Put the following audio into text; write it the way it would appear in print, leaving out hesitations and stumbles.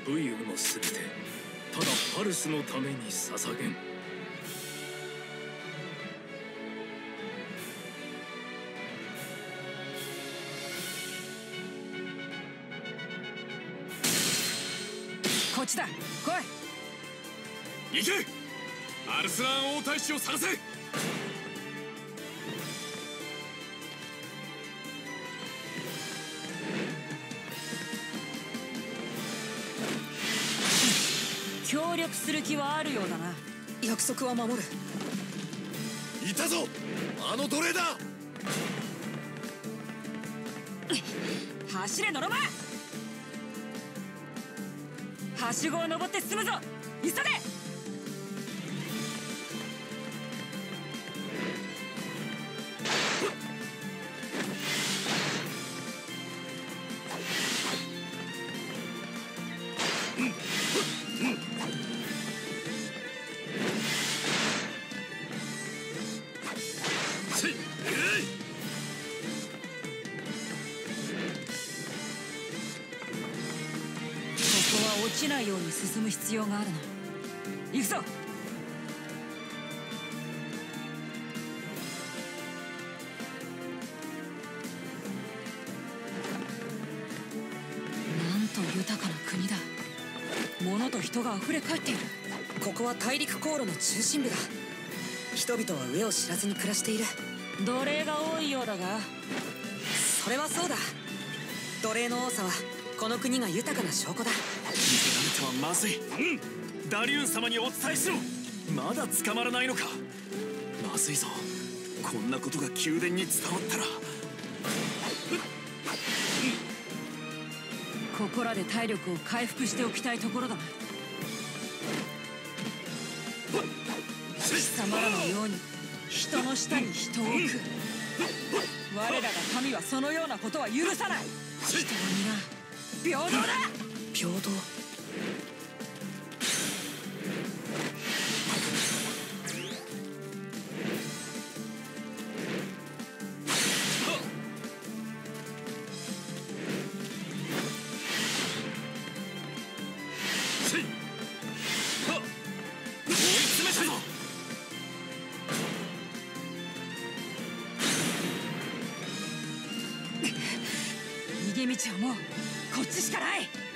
武勇のすべてただパルスのために捧げん。 こっちだ、来い。行け、アルスラン王太子を探せ。 協力する気はあるようだな。 約束は守る。 いたぞ、あの奴隷だ。 走れノロバ。はしごを登って進むぞ、急げ。落ちないように進む必要があるな。行くぞ。なんと豊かな国だ。物と人が溢れ返っている。 ここは大陸航路の中心部だ。人々は上を知らずに暮らしている。 奴隷が多いようだが。 それはそうだ。奴隷の多さはこの国が豊かな証拠だ。 見せられてはまずい。ダリューン様にお伝えしろ。まだ捕まらないのか。まずいぞ、こんなことが宮殿に伝わったら。 ここらで体力を回復しておきたいところだな。貴様らのように人の下に人を置く。我らが神はそのようなことは許さない。人は皆平等だ。 平等。 逃げ道はもうこっちしかない。